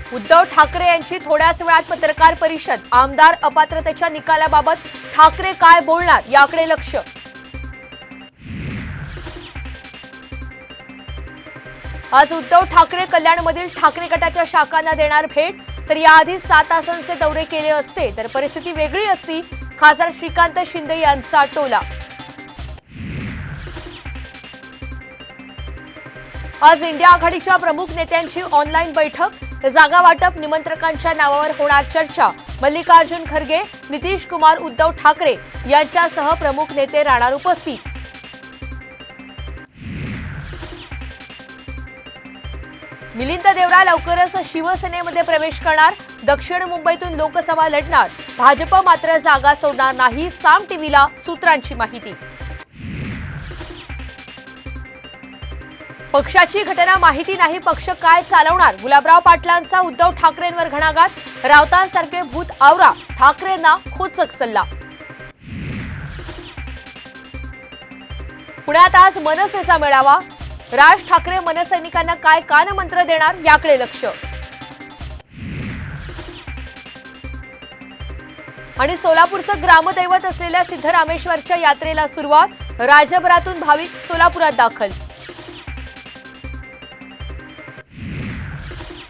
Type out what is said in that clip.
उद्धव ठाकरे यांची थोड्याच वेळात पत्रकार परिषद। आमदार अपात्रतेच्या निकालाबाबत ठाकरे काय बोलणार याकडे लक्ष। आज उद्धव ठाकरे कल्याणमधील ठाकरे गटाच्या शाखांना देणार भेट। तर याआधी 7 तासांचे दौरे केले असते तर परिस्थिती वेगळी असती, खासदार श्रीकांत शिंदे यांचा टोला। आज इंडिया आघाडीच्या प्रमुख नेत्यांची ऑनलाईन बैठक। जागा वाटप निमंत्रकांच्या नावावर होणार चर्चा। मल्लिकार्जुन खरगे, नितीश कुमार, उद्धव ठाकरे यांच्यासह प्रमुख नेते राहणार उपस्थित। मिलिंद देवरा लवकरच शिवसेनेमध्ये प्रवेश करणार। दक्षिण मुंबईतून लोकसभा लढणार। भाजप मात्र जागा सोडणार नाही, साम टीव्हीला सूत्रांची माहिती। पक्षाची घटना माहिती नाही, पक्ष काय चालवणार? गुलाबराव पाटलांचा उद्धव ठाकरेंवर घणाघात। राऊतांसारखे भूत आवरा, ठाकरेंना खोचक सल्ला। पुण्यात आज मनसेचा मेळावा। राज ठाकरे मनसैनिकांना काय कानमंत्र देणार याकडे लक्ष। आणि सोलापूरचं ग्रामदैवत असलेल्या सिद्धरामेश्वरच्या यात्रेला सुरुवात। राज्यभरातून भाविक सोलापुरात दाखल।